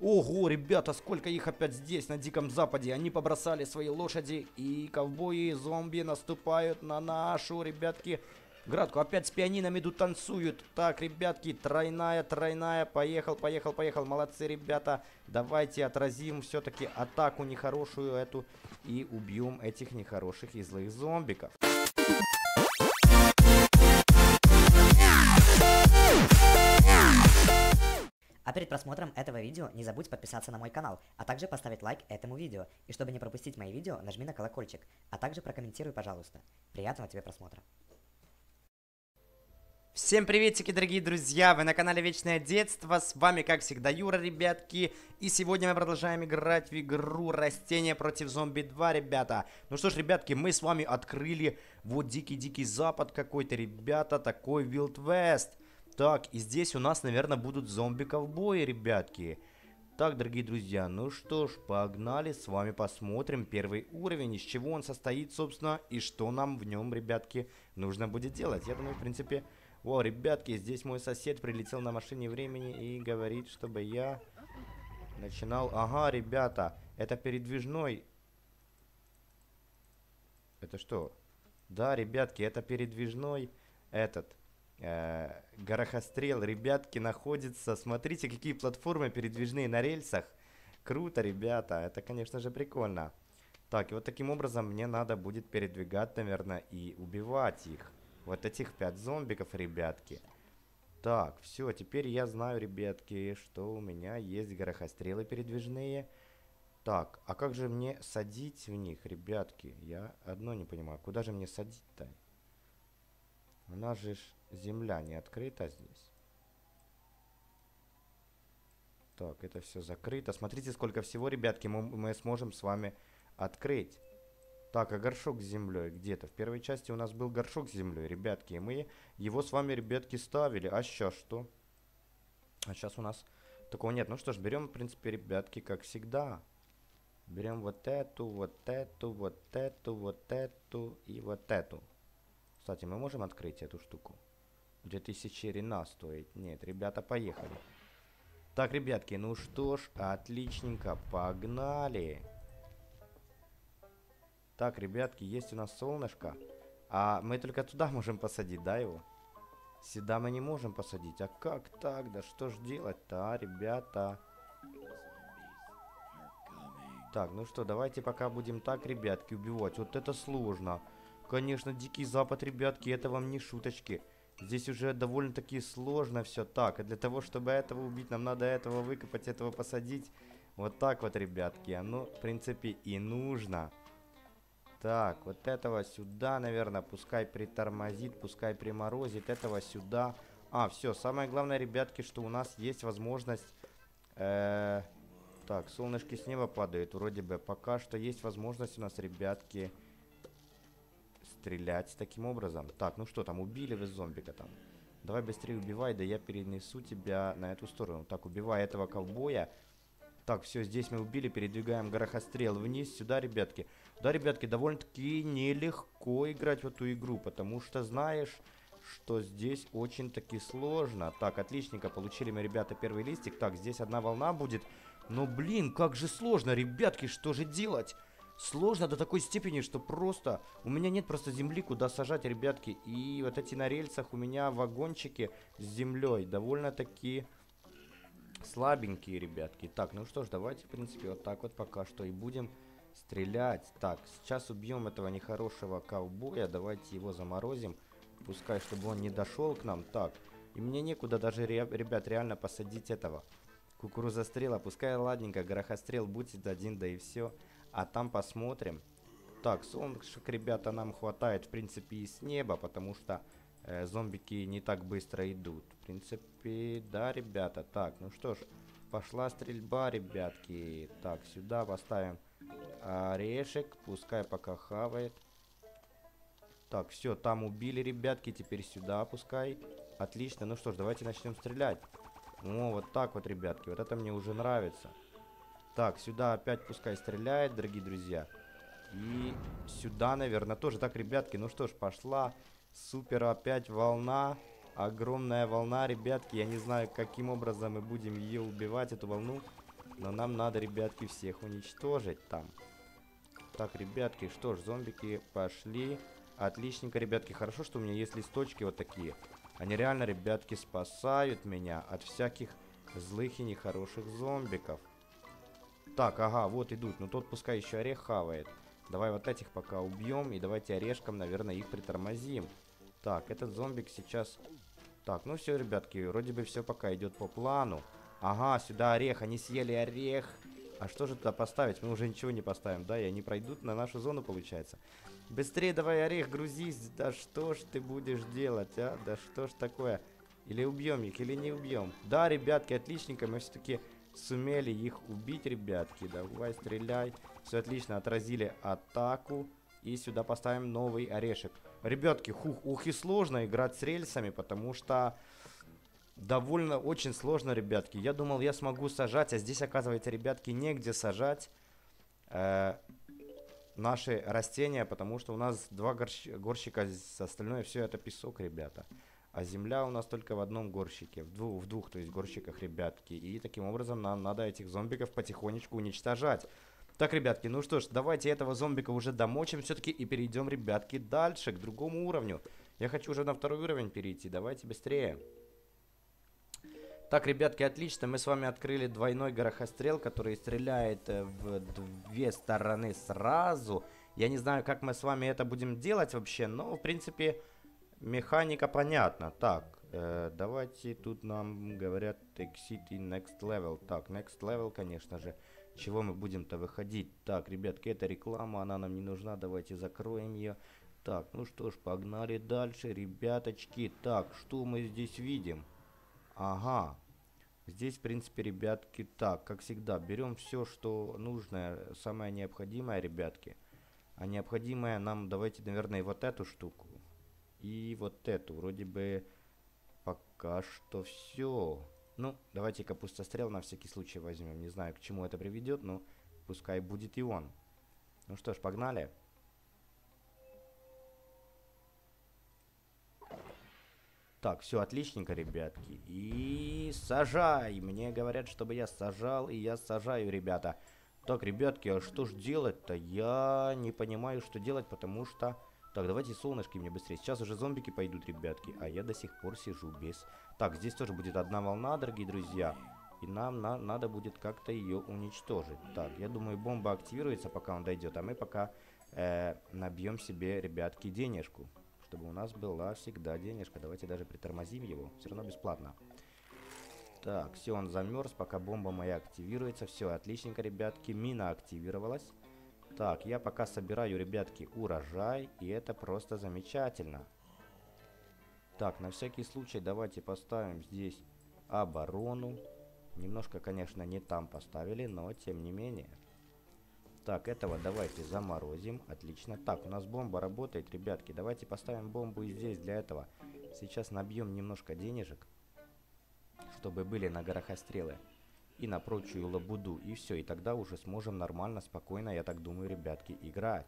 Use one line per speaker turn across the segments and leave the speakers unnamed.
Ого, ребята, сколько их опять здесь, на Диком Западе. Они побросали свои лошади, и ковбои и зомби наступают на нашу, ребятки, градку. Опять с пианинами идут, танцуют. Так, ребятки, тройная. Поехал. Молодцы, ребята. Давайте отразим все-таки атаку нехорошую эту и убьем этих нехороших и злых зомбиков.
А перед просмотром этого видео не забудь подписаться на мой канал, а также поставить лайк этому видео. И чтобы не пропустить мои видео, нажми на колокольчик, а также прокомментируй, пожалуйста. Приятного тебе просмотра.
Всем приветики, дорогие друзья, вы на канале Вечное Детство, с вами как всегда Юра, ребятки. И сегодня мы продолжаем играть в игру Растения против Зомби 2, ребята. Ну что ж, ребятки, мы с вами открыли вот дикий-дикий запад какой-то, ребята, такой Wild West. Так, и здесь у нас, наверное, будут зомби-ковбои, ребятки. Так, дорогие друзья, ну что ж, погнали, с вами посмотрим первый уровень, из чего он состоит, собственно, и что нам в нем, ребятки, нужно будет делать. Я думаю, в принципе... О, ребятки, здесь мой сосед прилетел на машине времени и говорит, чтобы я начинал... Ага, ребята, это передвижной... Это что? Да, ребятки, это передвижной этот... горохострел, ребятки, находится... Смотрите, какие платформы передвижные на рельсах. Круто, ребята, это, конечно же, прикольно. Так, и вот таким образом мне надо будет передвигать, наверное, и убивать их. Вот этих 5 зомбиков, ребятки. Так, все, теперь я знаю, ребятки, что у меня есть горохострелы передвижные. Так, а как же мне садить в них, ребятки? Я одно не понимаю, куда же мне садить-то? У нас же земля не открыта здесь. Так, это все закрыто. Смотрите, сколько всего, ребятки, мы сможем с вами открыть. Так, а горшок с землей где-то? В первой части у нас был горшок с землей, ребятки. И мы его с вами, ребятки, ставили. А сейчас что? А сейчас у нас такого нет. Ну что ж, берем, в принципе, ребятки, как всегда. Берем вот эту и вот эту. Кстати, мы можем открыть эту штуку? 2000 рена стоит. Нет, ребята, поехали. Так, ребятки, ну что ж, отличненько, погнали. Так, ребятки, есть у нас солнышко. А мы только туда можем посадить, да, его? Сюда мы не можем посадить. А как так? Да что ж делать-то, ребята? Так, ну что, давайте пока будем так, ребятки, убивать. Вот это сложно. Конечно, Дикий Запад, ребятки, это вам не шуточки. Здесь уже довольно-таки сложно все. Так, и для того, чтобы этого убить, нам надо этого выкопать, этого посадить. Вот так вот, ребятки. Оно, в принципе, и нужно. Так, вот этого сюда, наверное, пускай притормозит, пускай приморозит. Этого сюда. А, все, самое главное, ребятки, что у нас есть возможность... Так, солнышки с неба падают, вроде бы. Пока что есть возможность у нас, ребятки, стрелять таким образом. Так, ну что там, убили вы зомбика там? Давай быстрее убивай, да я перенесу тебя на эту сторону. Так, убивай этого ковбоя. Так, все, здесь мы убили, передвигаем горохострел вниз, сюда, ребятки. Да, ребятки, довольно-таки нелегко играть в эту игру, потому что знаешь, что здесь очень-таки сложно. Так, отличненько, получили мы, ребята, первый листик. Так, здесь одна волна будет. Но, блин, как же сложно, ребятки, что же делать? Сложно до такой степени, что просто... У меня нет просто земли, куда сажать, ребятки. И вот эти на рельсах у меня вагончики с землей довольно-таки... слабенькие, ребятки. Так, ну что ж, давайте, в принципе, вот так вот пока что и будем стрелять. Так, сейчас убьем этого нехорошего ковбоя. Давайте его заморозим. Пускай, чтобы он не дошел к нам. Так, и мне некуда даже, ребят, реально посадить этого кукурузострела. Пускай, ладненько, горохострел будет один, да и все. А там посмотрим. Так, солнышек, ребята, нам хватает, в принципе, и с неба, потому что... зомбики не так быстро идут. В принципе, да, ребята. Так, ну что ж, пошла стрельба, ребятки. Так, сюда поставим орешек. Пускай пока хавает. Так, все, там убили, ребятки. Теперь сюда пускай. Отлично. Ну что ж, давайте начнем стрелять. О, вот так вот, ребятки. Вот это мне уже нравится. Так, сюда опять пускай стреляет, дорогие друзья. И сюда, наверное, тоже. Так, ребятки, ну что ж, пошла. Супер, опять волна. Огромная волна, ребятки. Я не знаю, каким образом мы будем ее убивать, эту волну. Но нам надо, ребятки, всех уничтожить там. Так, ребятки, что ж, зомбики пошли. Отличненько, ребятки. Хорошо, что у меня есть листочки вот такие. Они реально, ребятки, спасают меня от всяких злых и нехороших зомбиков. Так, ага, вот идут. Ну тот пускай еще орех хавает. Давай вот этих пока убьем. И давайте орешком, наверное, их притормозим. Так, этот зомбик сейчас... Так, ну все, ребятки, вроде бы все пока идет по плану. Ага, сюда орех. Они съели орех. А что же туда поставить? Мы уже ничего не поставим, да? И они пройдут на нашу зону, получается. Быстрее давай, орех, грузись. Да что ж ты будешь делать, а? Да что ж такое? Или убьем их, или не убьем? Да, ребятки, отличненько. Мы все-таки сумели их убить, ребятки. Давай, стреляй. Все отлично, отразили атаку. И сюда поставим новый орешек. Ребятки, ух и сложно играть с рельсами, потому что... Довольно очень сложно, ребятки. Я думал, я смогу сажать, а здесь, оказывается, ребятки, негде сажать наши растения, потому что у нас два горщика, остальное все это песок, ребята. А земля у нас только в одном горщике, в двух, то есть горщиках, ребятки. И таким образом нам надо этих зомбиков потихонечку уничтожать. Так, ребятки, ну что ж, давайте этого зомбика уже домочим все-таки и перейдем, ребятки, дальше, к другому уровню. Я хочу уже на второй уровень перейти, давайте быстрее. Так, ребятки, отлично, мы с вами открыли двойной горохострел, который стреляет в две стороны сразу. Я не знаю, как мы с вами это будем делать вообще, но, в принципе, механика понятна. Так, давайте, тут нам говорят exit in next level. Так, next level, конечно же, чего мы будем-то выходить? Так, ребятки, это реклама, она нам не нужна, давайте закроем ее. Так, ну что ж, погнали дальше, ребяточки. Так, что мы здесь видим? Ага. Здесь, в принципе, ребятки, так, как всегда, берем все, что нужно, самое необходимое, ребятки. А необходимое нам, давайте, наверное, и вот эту штуку. И вот эту. Вроде бы пока что все. Ну, давайте капустострел на всякий случай возьмем. Не знаю, к чему это приведет, но пускай будет и он. Ну что ж, погнали. Так, все отличненько, ребятки. И сажай. Мне говорят, чтобы я сажал, и я сажаю, ребята. Так, ребятки, а что ж делать-то? Я не понимаю, что делать, потому что... Так, давайте солнышки мне быстрее. Сейчас уже зомбики пойдут, ребятки, а я до сих пор сижу без... Так, здесь тоже будет одна волна, дорогие друзья. И нам надо будет как-то ее уничтожить. Так, я думаю, бомба активируется, пока он дойдет, а мы пока набьем себе, ребятки, денежку. Чтобы у нас была всегда денежка. Давайте даже притормозим его. Все равно бесплатно. Так, все, он замерз, пока бомба моя активируется. Все, отличненько, ребятки. Мина активировалась. Так, я пока собираю, ребятки, урожай. И это просто замечательно. Так, на всякий случай давайте поставим здесь оборону. Немножко, конечно, не там поставили, но тем не менее. Так, этого давайте заморозим. Отлично. Так, у нас бомба работает, ребятки. Давайте поставим бомбу и здесь для этого. Сейчас набьем немножко денежек, чтобы были на горохострелы и на прочую лабуду. И все, и тогда уже сможем нормально, спокойно, я так думаю, ребятки, играть.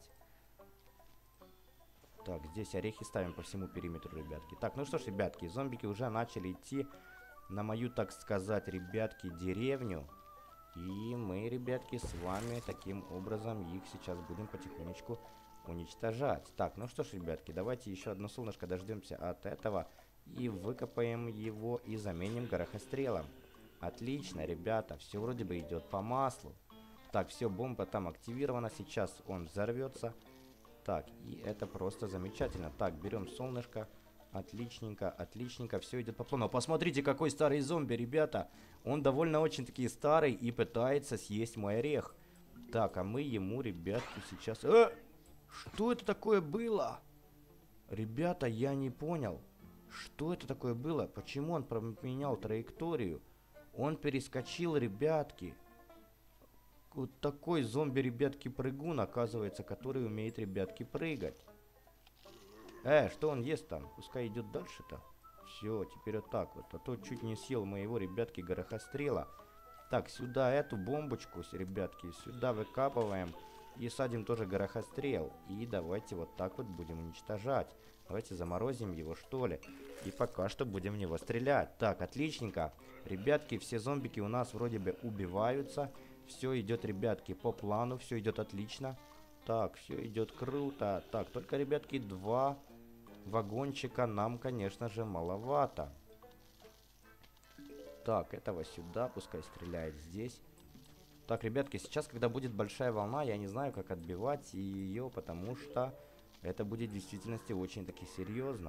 Так, здесь орехи ставим по всему периметру, ребятки. Так, ну что ж, ребятки, зомбики уже начали идти на мою, так сказать, ребятки, деревню. И мы, ребятки, с вами таким образом их сейчас будем потихонечку уничтожать. Так, ну что ж, ребятки, давайте еще одно солнышко дождемся от этого. И выкопаем его и заменим горохострелом. Отлично, ребята, все вроде бы идет по маслу. Так, все, бомба там активирована. Сейчас он взорвется. Так, и это просто замечательно. Так, берем солнышко. Отличненько, отличненько, все идет по плану. Посмотрите, какой старый зомби, ребята. Он довольно очень-таки старый и пытается съесть мой орех. Так, а мы ему, ребятки, сейчас... Что это такое было? Ребята, я не понял. Что это такое было? Почему он поменял траекторию? Он перескочил, ребятки. Вот такой зомби, ребятки, прыгун, оказывается, который умеет, ребятки, прыгать. Что он ест там? Пускай идет дальше-то. Все, теперь вот так вот. А то чуть не съел моего, ребятки, горохострела. Так, сюда эту бомбочку, ребятки, сюда выкапываем. И садим тоже горохострел. И давайте вот так вот будем уничтожать. Давайте заморозим его, что ли. И пока что будем в него стрелять. Так, отличненько. Ребятки, все зомбики у нас вроде бы убиваются. Все идет, ребятки, по плану. Все идет отлично. Так, все идет круто. Так, только, ребятки, 2 вагончика нам, конечно же, маловато. Так, этого сюда, пускай стреляет здесь. Так, ребятки, сейчас, когда будет большая волна, я не знаю, как отбивать ее, потому что это будет в действительности очень-таки серьезно.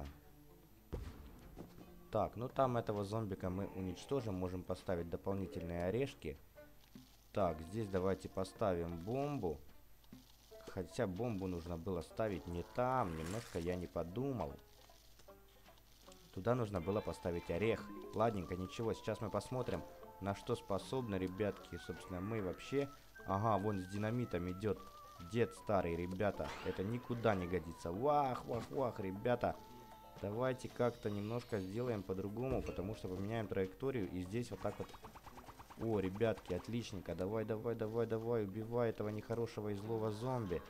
Так, ну там этого зомбика мы уничтожим, можем поставить дополнительные орешки. Так, здесь давайте поставим бомбу. Хотя бомбу нужно было ставить не там, немножко я не подумал. Туда нужно было поставить орех. Ладненько, ничего, сейчас мы посмотрим, на что способны, ребятки. Собственно, мы вообще... Ага, вон с динамитом идет дед старый, ребята. Это никуда не годится. Вах, вах, вах, ребята. Давайте как-то немножко сделаем по-другому, потому что поменяем траекторию. И здесь вот так вот... О, ребятки, отличненько. Давай, давай, давай, давай, убивай этого нехорошего и злого зомби.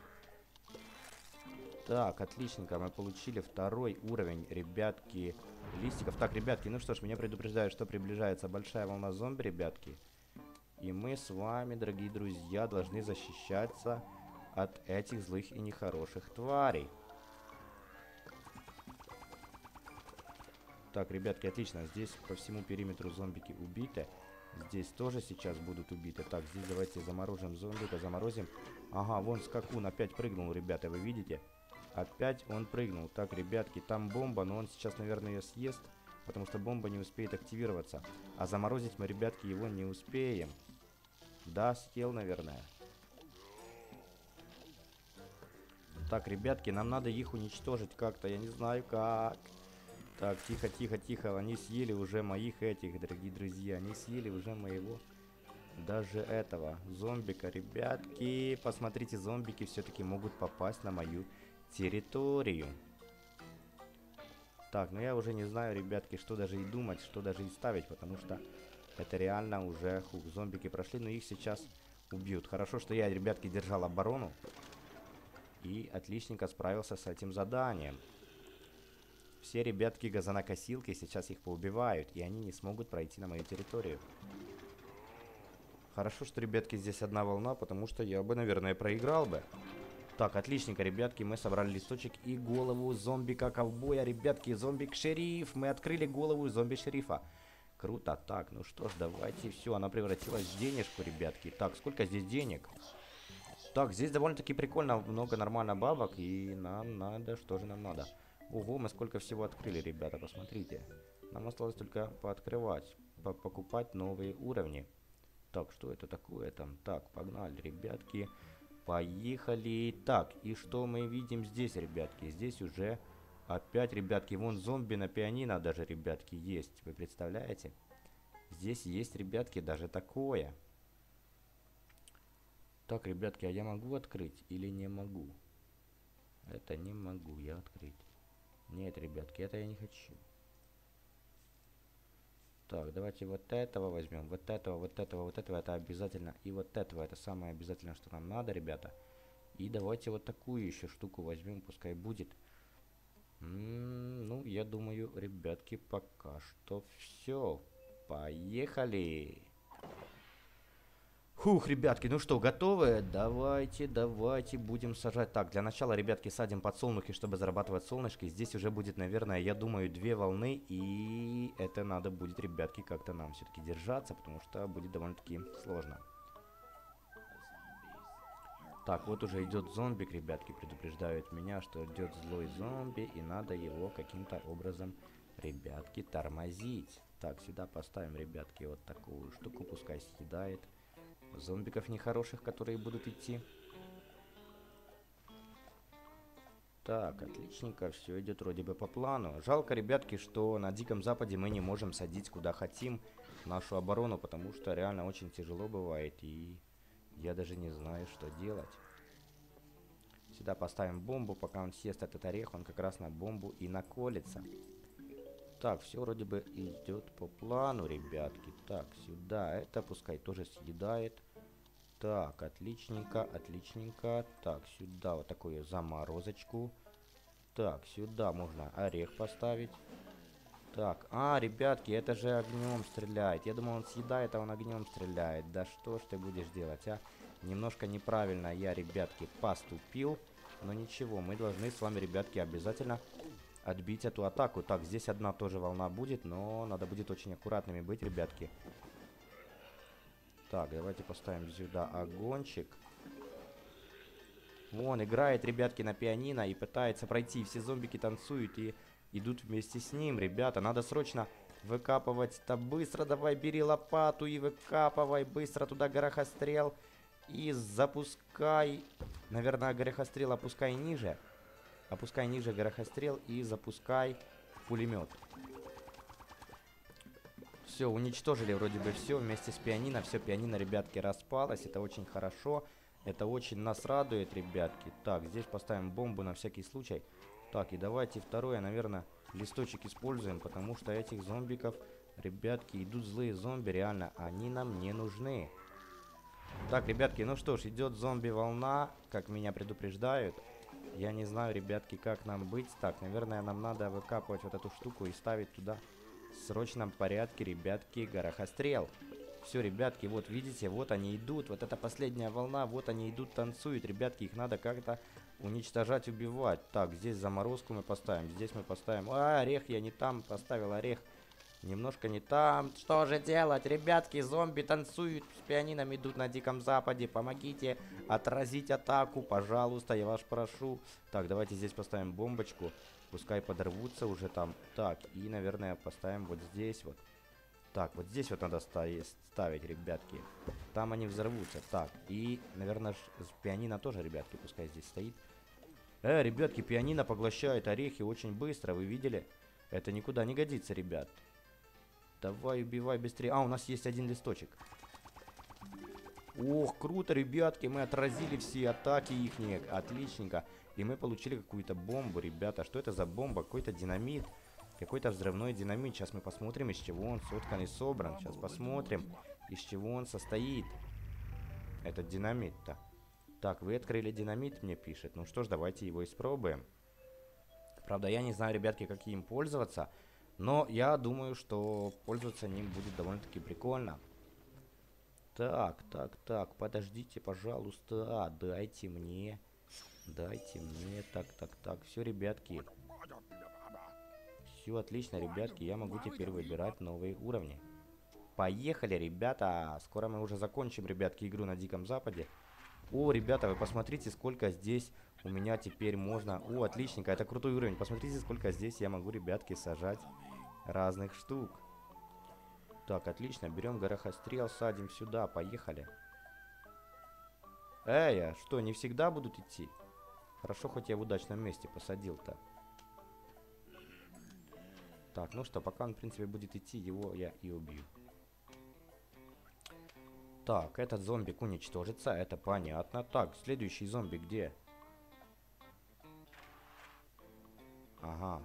Так, отличненько, мы получили 2-й уровень, ребятки, листиков. Так, ребятки, ну что ж, меня предупреждают, что приближается большая волна зомби, ребятки. И мы с вами, дорогие друзья, должны защищаться от этих злых и нехороших тварей. Так, ребятки, отлично, здесь по всему периметру зомбики убиты. Здесь тоже сейчас будут убиты. Так, здесь давайте заморожим зомбика, заморозим. Ага, вон скакун опять прыгнул, ребята, вы видите? Опять он прыгнул. Так, ребятки, там бомба, но он сейчас, наверное, ее съест, потому что бомба не успеет активироваться. А заморозить мы, ребятки, его не успеем. Да, съел, наверное. Так, ребятки, нам надо их уничтожить как-то. Я не знаю как. Так, тихо, тихо, тихо. Они съели уже моих этих, дорогие друзья. Они съели уже моего... Даже этого зомбика, ребятки. Посмотрите, зомбики все-таки могут попасть на мою территорию. Так, ну я уже не знаю, ребятки, что даже и думать, что даже и ставить, потому что это реально уже, хух, зомбики прошли, но их сейчас убьют. Хорошо, что я, ребятки, держал оборону и отличненько справился с этим заданием. Все ребятки газонокосилки сейчас их поубивают, и они не смогут пройти на мою территорию. Хорошо, что, ребятки, здесь одна волна, потому что я бы, наверное, проиграл бы. Так, отличненько, ребятки, мы собрали листочек и голову зомбика-ковбоя. Ребятки, зомбик-шериф. Мы открыли голову зомби-шерифа. Круто. Так, ну что ж, давайте. Все, она превратилась в денежку, ребятки. Так, сколько здесь денег? Так, здесь довольно-таки прикольно. Много нормально бабок. И нам надо... Что же нам надо? Ого, мы сколько всего открыли, ребята, посмотрите. Нам осталось только пооткрывать. Покупать новые уровни. Так, что это такое там? Так, погнали, ребятки. Поехали. Так, и что мы видим здесь, ребятки? Здесь уже опять, ребятки, вон зомби на пианино даже, ребятки, есть. Вы представляете? Здесь есть, ребятки, даже такое. Так, ребятки, а я могу открыть или не могу? Это не могу я открыть. Нет, ребятки, это я не хочу. Так, давайте вот этого возьмем, вот этого, вот этого, вот этого, это обязательно, и вот этого, это самое обязательное, что нам надо, ребята. И давайте вот такую еще штуку возьмем, пускай будет. Ну, я думаю, ребятки, пока что все. Поехали! Хух, ребятки, ну что, готовы? Давайте, давайте будем сажать. Так, для начала, ребятки, садим подсолнухи, чтобы зарабатывать солнышки. Здесь уже будет, наверное, я думаю, 2 волны. И это надо будет, ребятки, как-то нам все-таки держаться, потому что будет довольно-таки сложно. Так, вот уже идет зомбик, ребятки, предупреждают меня, что идет злой зомби, и надо его каким-то образом, ребятки, тормозить. Так, сюда поставим, ребятки, вот такую штуку, пускай съедает зомбиков нехороших, которые будут идти. Так, отличненько, все идет вроде бы по плану. Жалко, ребятки, что на Диком Западе мы не можем садить куда хотим нашу оборону, потому что реально очень тяжело бывает, и я даже не знаю, что делать. Сюда поставим бомбу, пока он съест этот орех, он как раз на бомбу и наколется. Так, все вроде бы идет по плану, ребятки. Так, сюда это пускай тоже съедает. Так, отличненько, отличненько. Так, сюда вот такую заморозочку. Так, сюда можно орех поставить. Так, ребятки, это же огнем стреляет. Я думал, он съедает, а он огнем стреляет. Да что ж ты будешь делать, а? Немножко неправильно я, ребятки, поступил. Но ничего, мы должны с вами, ребятки, обязательно отбить эту атаку. Так, здесь одна тоже волна будет, но надо будет очень аккуратными быть, ребятки. Так, давайте поставим сюда огончик. Вон, играет, ребятки, на пианино и пытается пройти. Все зомбики танцуют и идут вместе с ним. Ребята, надо срочно выкапывать-то. Быстро давай, бери лопату и выкапывай. Быстро туда горохострел. И запускай. Наверное, горохострел опускай ниже. Опускай ниже горохострел и запускай пулемет. Все, уничтожили вроде бы все вместе с пианино. Все, пианино, ребятки, распалось. Это очень хорошо. Это очень нас радует, ребятки. Так, здесь поставим бомбу на всякий случай. Так, и давайте второе, наверное, листочек используем, потому что этих зомбиков, ребятки, идут злые зомби, реально, они нам не нужны. Так, ребятки, ну что ж, идет зомби-волна, как меня предупреждают. Я не знаю, ребятки, как нам быть. Так, наверное, нам надо выкапывать вот эту штуку и ставить туда в срочном порядке, ребятки, горохострел. Все, ребятки, вот видите, вот они идут, вот эта последняя волна, вот они идут, танцуют, ребятки, их надо как-то уничтожать, убивать. Так, здесь заморозку мы поставим, здесь мы поставим... орех я не там поставил, орех немножко не там. Что же делать, ребятки, зомби танцуют, с пианином идут на Диком Западе, помогите отразить атаку, пожалуйста, я вас прошу. Так, давайте здесь поставим бомбочку, пускай подорвутся уже там. Так, и, наверное, поставим вот здесь вот. Так, вот здесь вот надо ставить, ребятки. Там они взорвутся. Так, и, наверное, пианино тоже, ребятки, пускай здесь стоит. Ребятки, пианино поглощает орехи очень быстро, вы видели? Это никуда не годится, ребят. Давай, убивай быстрее. У нас есть один листочек. Ох, круто, ребятки, мы отразили все атаки ихние. Отличненько. И мы получили какую-то бомбу, ребята. Что это за бомба? Какой-то динамит. Какой-то взрывной динамит. Сейчас мы посмотрим, из чего он соткан и собран. Сейчас посмотрим, из чего он состоит. Этот динамит-то. Так, вы открыли динамит, мне пишет. Ну что ж, давайте его испробуем. Правда, я не знаю, ребятки, как им пользоваться. Но я думаю, что пользоваться ним будет довольно-таки прикольно. Так, подождите, пожалуйста. Дайте мне. Так. Все, ребятки. Все отлично, ребятки, я могу теперь выбирать новые уровни. Поехали, ребята. Скоро мы уже закончим, ребятки, игру на Диком Западе. О, ребята, вы посмотрите, сколько здесь у меня теперь можно... О, отличненько, это крутой уровень. Посмотрите, сколько здесь я могу, ребятки, сажать разных штук. Так, отлично, берем горохострел, садим сюда, поехали. А что, не всегда будут идти? Хорошо, хоть я в удачном месте посадил-то. Так, ну что, пока он, в принципе, будет идти, его я и убью. Так, этот зомбик уничтожится, это понятно. Так, следующий зомби где? Ага.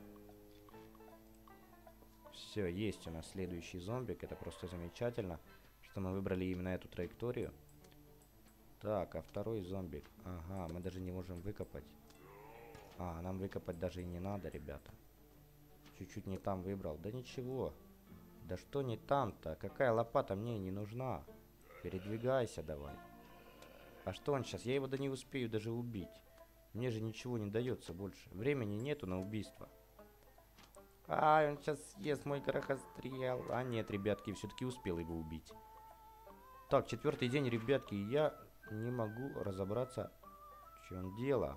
Все, есть у нас следующий зомбик, это просто замечательно, что мы выбрали именно эту траекторию. Так, а второй зомбик? Ага, мы даже не можем выкопать. Нам выкопать даже и не надо, ребята. Чуть-чуть не там выбрал. Да ничего. Да что не там-то? Какая лопата мне не нужна? Передвигайся давай. А что он сейчас? Я его да не успею даже убить. Мне же ничего не дается больше. Времени нету на убийство. Он сейчас съест мой горохострел. Нет, ребятки, все-таки успел его убить. Так, 4-й день, ребятки, я не могу разобраться, в чем дело.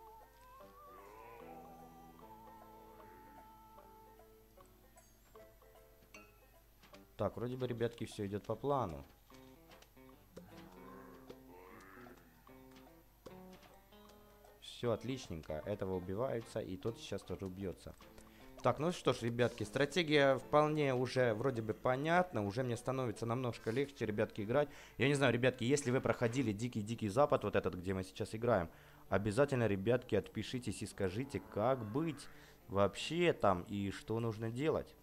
Так, вроде бы, ребятки, все идет по плану. Все отличненько. Этого убиваются, и тот сейчас тоже убьется. Так, ну что ж, ребятки, стратегия вполне уже вроде бы понятна. Уже мне становится намножко легче, ребятки, играть. Я не знаю, ребятки, если вы проходили Дикий Запад, вот этот, где мы сейчас играем, обязательно, ребятки, отпишитесь и скажите, как быть вообще там и что нужно делать.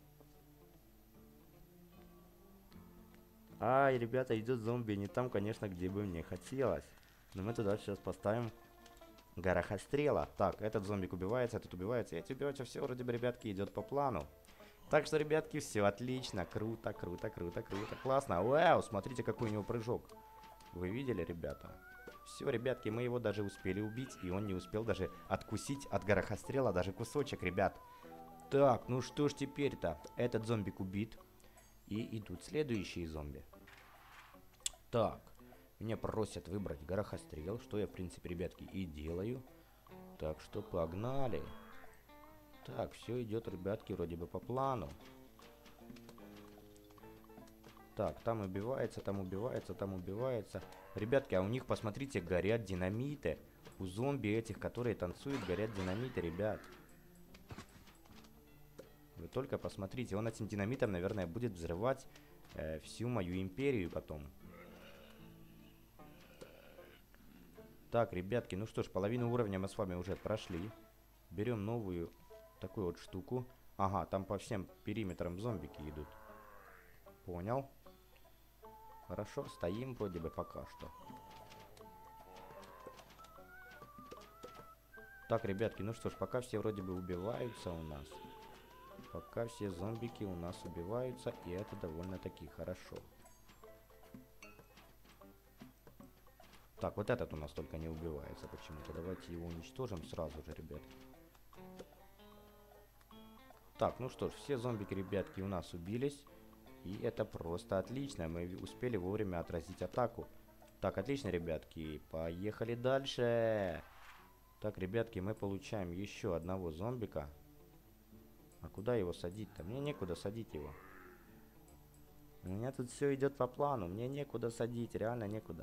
Ребята, идет зомби. Не там, конечно, где бы мне хотелось. Но мы туда сейчас поставим горохострела. Так, этот зомбик убивается, этот убивается, эти убиваются. Все вроде бы, ребятки, идет по плану. Так что, ребятки, все отлично. Круто, круто, круто, круто. Классно. Вау, смотрите, какой у него прыжок. Вы видели, ребята? Все, ребятки, мы его даже успели убить. И он не успел даже откусить от горохострела даже кусочек, ребят. Так, ну что ж теперь-то? Этот зомбик убит. И идут следующие зомби. Так, меня просят выбрать горохострел, что я, в принципе, ребятки, и делаю. Так что погнали. Так, все идет, ребятки, вроде бы по плану. Так, там убивается, там убивается, там убивается. Ребятки, а у них, посмотрите, горят динамиты. У зомби этих, которые танцуют, горят динамиты, ребят. Вы только посмотрите, он этим динамитом, наверное, будет взрывать всю мою империю потом. Так, ребятки, ну что ж, половину уровня мы с вами уже прошли. Берем новую такую вот штуку. Ага, там по всем периметрам зомбики идут. Понял. Хорошо, стоим вроде бы пока что. Так, ребятки, ну что ж, пока все вроде бы убиваются у нас. Пока все зомбики у нас убиваются, и это довольно-таки хорошо. Так, вот этот у нас только не убивается почему-то. Давайте его уничтожим сразу же, ребятки. Так, ну что ж, все зомбики, ребятки, у нас убились. И это просто отлично. Мы успели вовремя отразить атаку. Так, отлично, ребятки. Поехали дальше. Так, ребятки, мы получаем еще одного зомбика. А куда его садить-то? Мне некуда садить его. У меня тут все идет по плану. Мне некуда садить, реально некуда.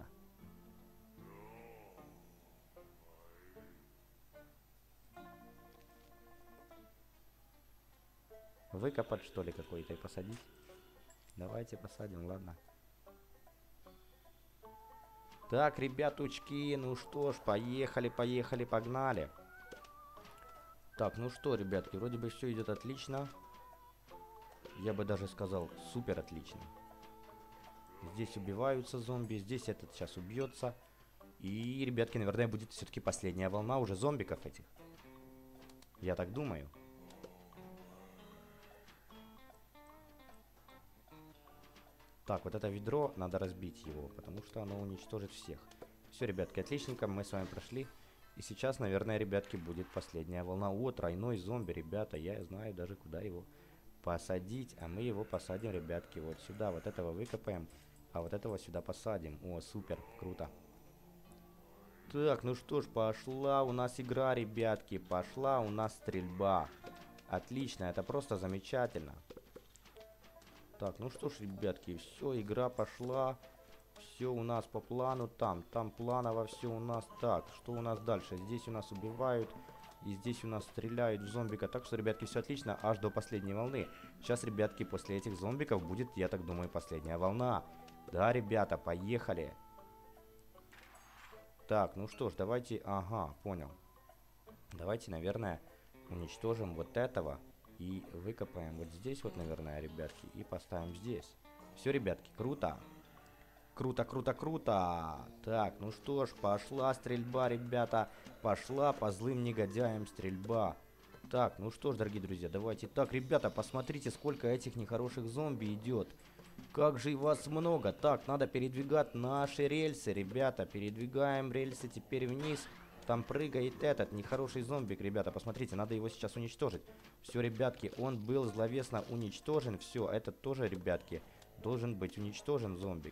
Выкопать, что ли, какой-то и посадить? Давайте посадим, ладно. Так, ребятушки, ну что ж, поехали, поехали, погнали. Так, ну что, ребятки, вроде бы все идет отлично. Я бы даже сказал, супер отлично. Здесь убиваются зомби, здесь этот сейчас убьется. И, ребятки, наверное, будет все-таки последняя волна уже зомбиков этих. Я так думаю. Так, вот это ведро, надо разбить его, потому что оно уничтожит всех. Все, ребятки, отличненько, мы с вами прошли. И сейчас, наверное, ребятки, будет последняя волна. О, тройной зомби, ребята, я знаю даже, куда его посадить. А мы его посадим, ребятки, вот сюда. Вот этого выкопаем, а вот этого сюда посадим. О, супер, круто. Так, ну что ж, пошла у нас игра, ребятки. Пошла у нас стрельба. Отлично, это просто замечательно. Так, ну что ж, ребятки, все, игра пошла. Все у нас по плану там планово все у нас. Так, что у нас дальше? Здесь у нас убивают, и здесь у нас стреляют в зомбика. Так что, ребятки, все отлично, аж до последней волны. Сейчас, ребятки, после этих зомбиков будет, я так думаю, последняя волна. Да, ребята, поехали. Так, ну что ж, давайте, ага, понял. Давайте, наверное, уничтожим вот этого. И выкопаем вот здесь вот, наверное, ребятки, и поставим здесь. Все, ребятки, круто. Круто, круто, круто. Так, ну что ж, пошла стрельба, ребята. Пошла по злым негодяям стрельба. Так, ну что ж, дорогие друзья, давайте. Так, ребята, посмотрите, сколько этих нехороших зомби идет. Как же и вас много. Так, надо передвигать наши рельсы, ребята. Передвигаем рельсы теперь вниз. Там прыгает этот нехороший зомбик, ребята. Посмотрите, надо его сейчас уничтожить. Все, ребятки, он был зловесно уничтожен. Все, этот тоже, ребятки, должен быть уничтожен, зомбик.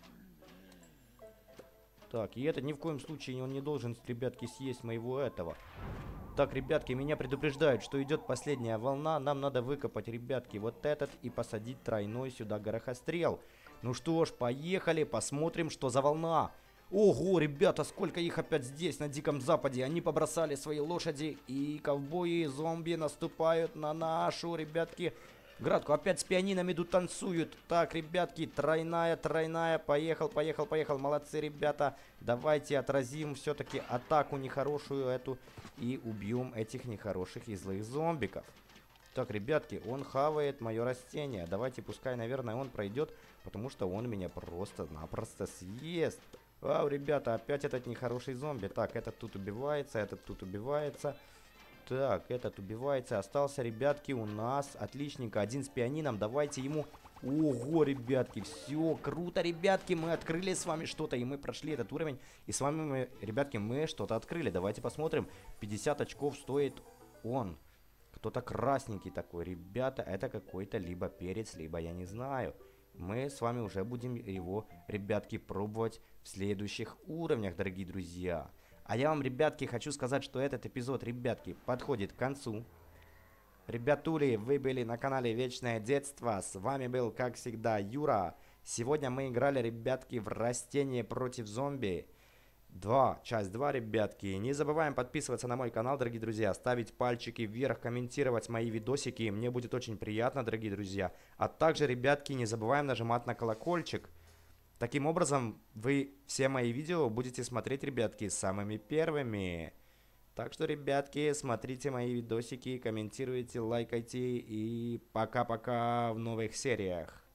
Так, и это ни в коем случае он не должен, ребятки, съесть моего этого. Так, ребятки, меня предупреждают, что идет последняя волна. Нам надо выкопать, ребятки, вот этот и посадить тройной сюда горохострел. Ну что ж, поехали, посмотрим, что за волна. Ого, ребята, сколько их опять здесь, на Диком Западе. Они побросали свои лошади, и ковбои и зомби наступают на нашу, ребятки, градку. Опять с пианинами идут, танцуют. Так, ребятки, тройная, поехал, поехал, поехал. Молодцы, ребята. Давайте отразим все-таки атаку нехорошую эту и убьем этих нехороших и злых зомбиков. Так, ребятки, он хавает мое растение. Давайте, пускай, наверное, он пройдет, потому что он меня просто-напросто съест. Вау, ребята, опять этот нехороший зомби. Так, этот тут убивается, этот тут убивается. Так, этот убивается. Остался, ребятки, у нас отличненько. Один с пианином. Давайте ему... Ого, ребятки, все круто, ребятки. Мы открыли с вами что-то, и мы прошли этот уровень. И с вами, ребятки, мы что-то открыли. Давайте посмотрим. 50 очков стоит он. Кто-то красненький такой. Ребята, это какой-то либо перец, либо я не знаю. Мы с вами уже будем его, ребятки, пробовать в следующих уровнях, дорогие друзья. А я вам, ребятки, хочу сказать, что этот эпизод, ребятки, подходит к концу. Ребятули, вы были на канале Вечное Детство. С вами был, как всегда, Юра. Сегодня мы играли, ребятки, в растение против зомби. Часть 2, ребятки. Не забываем подписываться на мой канал, дорогие друзья, ставить пальчики вверх, комментировать мои видосики. Мне будет очень приятно, дорогие друзья. А также, ребятки, не забываем нажимать на колокольчик. Таким образом, вы все мои видео будете смотреть, ребятки, самыми первыми. Так что, ребятки, смотрите мои видосики, комментируйте, лайкайте и пока-пока в новых сериях.